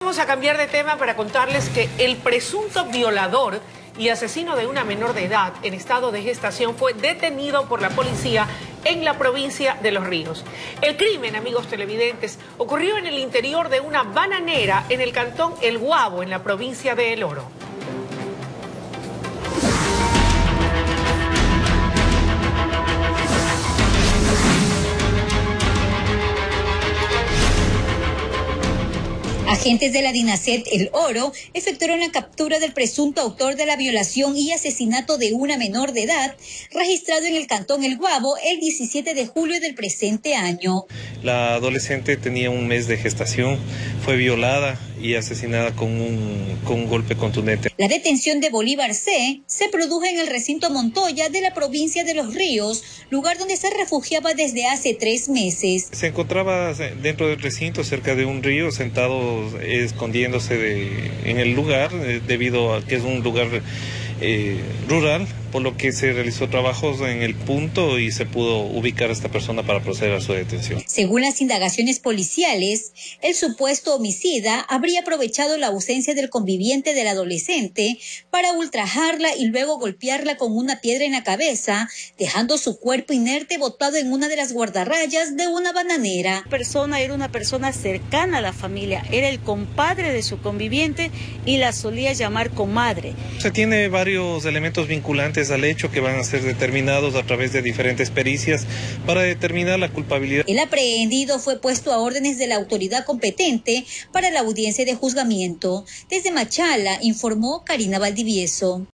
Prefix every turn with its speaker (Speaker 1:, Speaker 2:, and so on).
Speaker 1: Vamos a cambiar de tema para contarles que el presunto violador y asesino de una menor de edad en estado de gestación fue detenido por la policía en la provincia de Los Ríos. El crimen, amigos televidentes, ocurrió en el interior de una bananera en el cantón El Guabo, en la provincia de El Oro.
Speaker 2: Agentes de la DINASET El Oro efectuaron la captura del presunto autor de la violación y asesinato de una menor de edad, registrado en el cantón El Guabo el 17 de julio del presente año.
Speaker 3: La adolescente tenía un mes de gestación, fue violada y asesinada con un golpe contundente.
Speaker 2: La detención de Bolívar C. se produjo en el recinto Montoya de la provincia de Los Ríos, lugar donde se refugiaba desde hace 3 meses.
Speaker 3: Se encontraba dentro del recinto, cerca de un río, sentado escondiéndose en el lugar, debido a que es un lugar rural, por lo que se realizó trabajos en el punto y se pudo ubicar a esta persona para proceder a su detención.
Speaker 2: Según las indagaciones policiales, el supuesto homicida habría aprovechado la ausencia del conviviente del adolescente para ultrajarla y luego golpearla con una piedra en la cabeza, dejando su cuerpo inerte botado en una de las guardarrayas de una bananera.
Speaker 4: La persona era una persona cercana a la familia, era el compadre de su conviviente y la solía llamar comadre.
Speaker 3: Se tiene varios elementos vinculantes al hecho que van a ser determinados a través de diferentes pericias para determinar la culpabilidad.
Speaker 2: El aprehendido fue puesto a órdenes de la autoridad competente para la audiencia de juzgamiento. Desde Machala informó Karina Valdivieso.